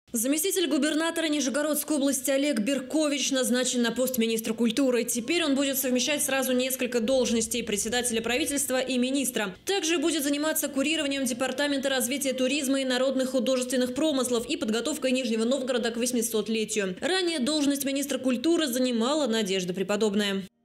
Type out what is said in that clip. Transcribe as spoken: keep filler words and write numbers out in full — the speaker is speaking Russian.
Заместитель губернатора Нижегородской области Олег Беркович назначен на пост министра культуры. Теперь он будет совмещать сразу несколько должностей – председателя правительства и министра. Также будет заниматься курированием Департамента развития туризма и народных художественных промыслов и подготовкой Нижнего Новгорода к восьмисотлетию. Ранее должность министра культуры занимала Надежда Преподобная.